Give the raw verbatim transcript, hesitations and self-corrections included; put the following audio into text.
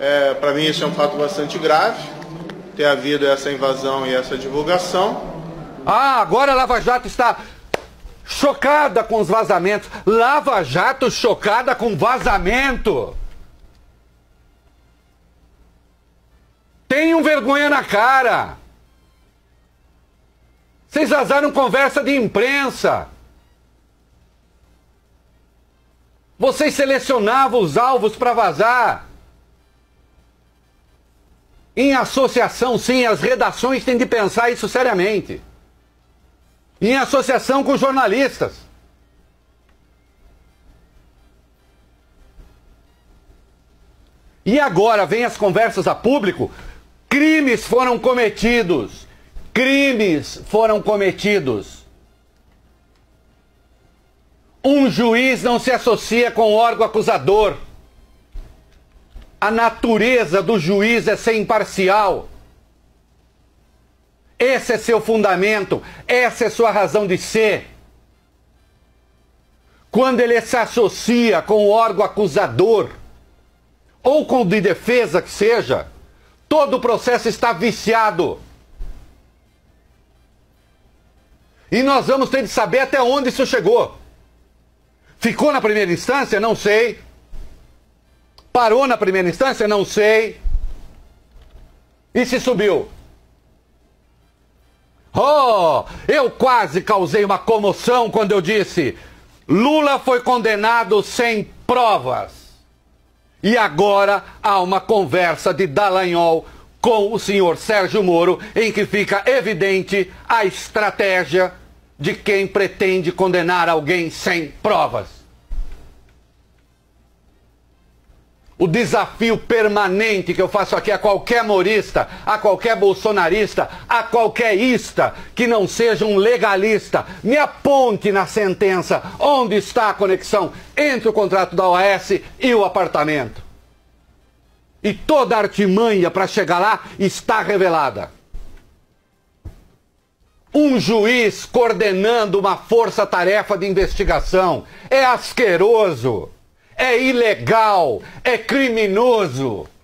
É, para mim, esse é um fato bastante grave, ter havido essa invasão e essa divulgação. Ah, agora a Lava Jato está chocada com os vazamentos. Lava Jato chocada com vazamento. Tenham vergonha na cara. Vocês vazaram conversa de imprensa. Vocês selecionavam os alvos para vazar. Em associação, sim, as redações têm de pensar isso seriamente. Em associação com jornalistas. E agora vem as conversas a público. Crimes foram cometidos. Crimes foram cometidos. Um juiz não se associa com o órgão acusador. A natureza do juiz é ser imparcial. Esse é seu fundamento, essa é sua razão de ser. Quando ele se associa com o órgão acusador, ou com o de defesa que seja, todo o processo está viciado. E nós vamos ter de saber até onde isso chegou. Ficou na primeira instância? Não sei. Parou na primeira instância? Não sei. E se subiu? Oh, eu quase causei uma comoção quando eu disse: Lula foi condenado sem provas. E agora há uma conversa de Dallagnol com o senhor Sérgio Moro, em que fica evidente a estratégia de quem pretende condenar alguém sem provas. O desafio permanente que eu faço aqui a qualquer morista, a qualquer bolsonarista, a qualquer ista que não seja um legalista, me aponte na sentença onde está a conexão entre o contrato da O A S e o apartamento. E toda a artimanha para chegar lá está revelada. Um juiz coordenando uma força-tarefa de investigação é asqueroso. É ilegal, é criminoso.